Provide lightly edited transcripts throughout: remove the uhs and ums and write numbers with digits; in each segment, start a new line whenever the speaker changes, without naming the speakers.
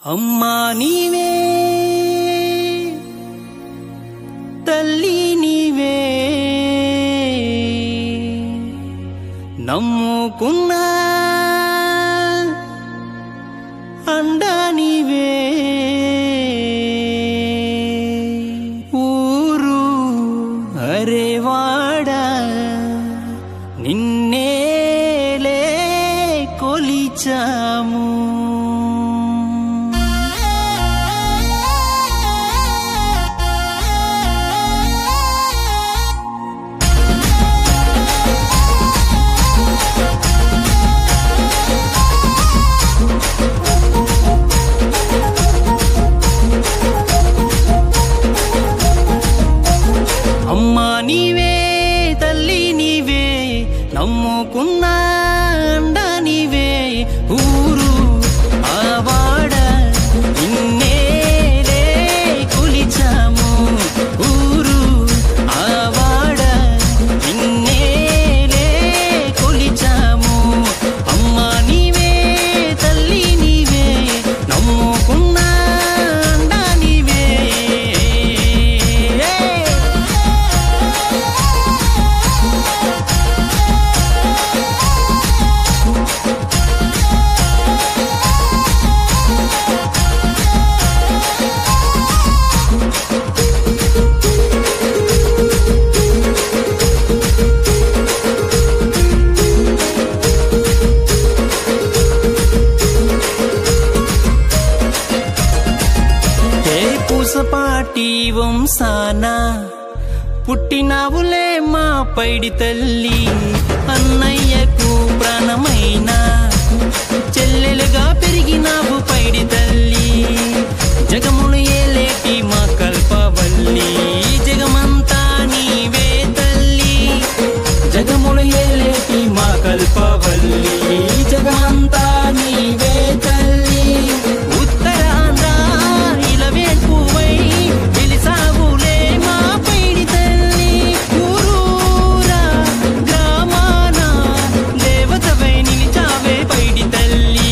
అమ్మా నీవే తల్లి నీవే నమ్ముకున్నా అండా నీవే ఊరు అరేవాడా నిన్నేలే కొలిచాము అమ్మా నీవే తల్లి నీవే నమ్ముకున్నా అండా నీవే ఊరు ఆవాడ నిన్నేలే కొలిచాము ఊరు ఆవాడ నిన్నేలే కొలిచాము అమ్మా నీవే తల్లి నీవే నమ్ముకున్నా అండా నీవే పూసపాటి వంశాన పుట్టినావులే మా పైడి తల్లి అన్నయ్యకు ప్రాణమైన చెల్లెలుగా పెరిగినావు పైడి తల్లి జగమును ఏలేటి మా కల్పవల్లి జగమంతా నీవే తల్లి జగమును ఏలేటి మా కల్పవల్లి జగమంతా నీవే తల్లి ఉత్తరాంధ్ర ఇలవేల్పువై వెలిసావులే మా పైడి తల్లి ఊరూరా గ్రామాన దేవతవై నిలిచావే పైడి తల్లి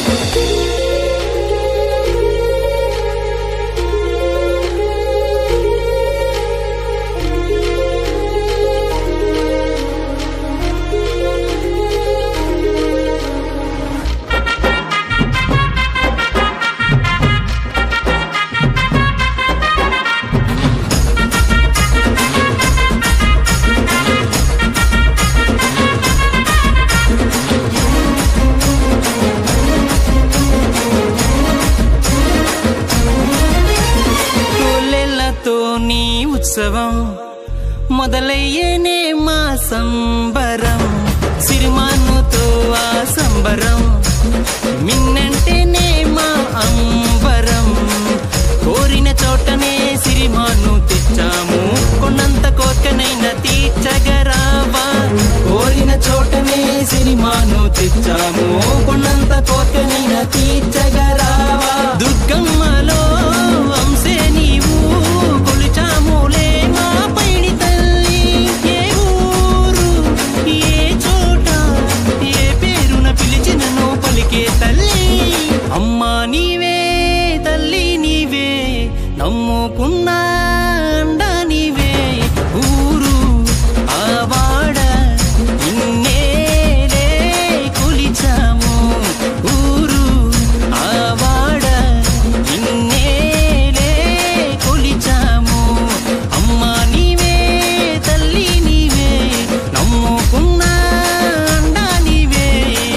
నీ ఉత్సవం మొదలయ్యేనే మా సంబరం సిరిమానుతో ఆ సంబరం మిన్నంటేనే మా అంబరం కోరిన చోటనే సిరిమాను తెచ్చాము కొన్నంత కోరికనైనా తీర్చగరావా కోరిన చోటనే సిరిమాను తెచ్చాము కొన్నంత కోరికనైనా తీర్చగరావా దుర్గమ్మలో వంశే నీవు కొలిచాములే మా పైడి తల్లి ఏ ఊరు ఏ చోట ఏ పేరున పిలిచినను పలికే తల్లి అమ్మా నీవే తల్లి నీవే నమ్ముకున్నా అండా నీవే ఊరు ఆవాడ నిన్నేలే కొలిచాము ఊరు ఆవాడ నిన్నేలే కొలిచాము అమ్మా నీవే తల్లి నీవే నమ్ముకున్నా అండా నీవే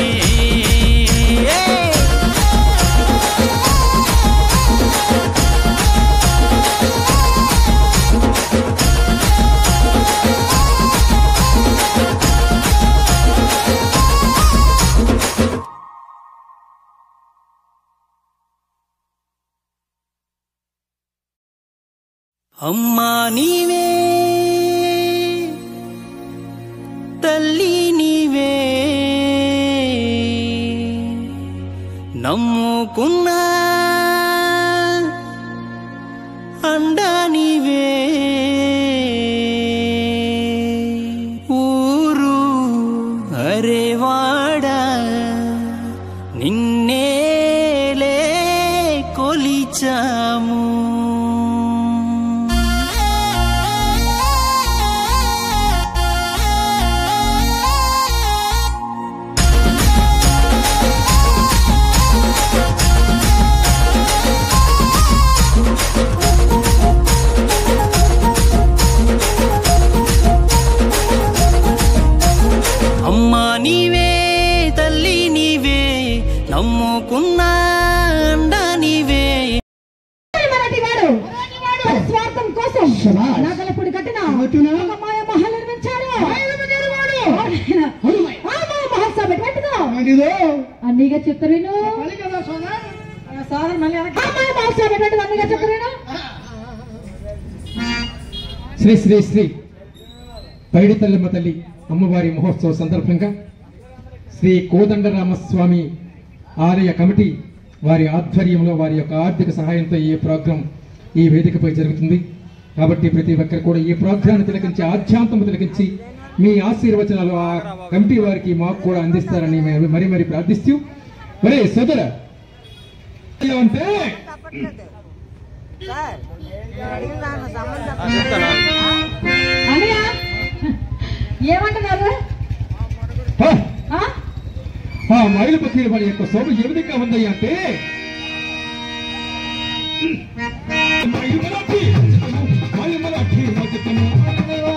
అమ్మా నీవే తల్లి నీవే నమ్ముకున్నా అండా నీవే ఊరు అరేవాడా నిన్నేలే కొలిచాము. అమ్మా నీవే, తల్లి నీవే, నమ్ముకున్న అండా నీవే.
స్వార్థం కోసం నాగలపూడి కట్టిన ఒక మాయ మహల్ నిర్మించారు. అన్నీగా చెప్తారేను
శ్రీ శ్రీ శ్రీ పైడి తల్లమ్మ తల్లి అమ్మవారి మహోత్సవ సందర్భంగా శ్రీ కోదండరామస్వామి ఆలయ కమిటీ వారి ఆధ్వర్యంలో వారి యొక్క ఆర్థిక సహాయంతో ఈ ప్రోగ్రాం ఈ వేదికపై జరుగుతుంది. కాబట్టి ప్రతి ఒక్కరు కూడా ఈ ప్రోగ్రాన్ని తిలకించి ఆధ్యాత్మము తిలకించి మీ ఆశీర్వచనాలు ఆ కమిటీ వారికి మాకు కూడా అందిస్తారని మరి మరి ప్రార్థిస్తూ, మరే సోదర అంటే
ఏమంటున్నారు?
ఆ మైలు పక్కన వారి యొక్క శోభ ఏ విధంగా ఉందయ్యా అంటే మైలు మరాఠీ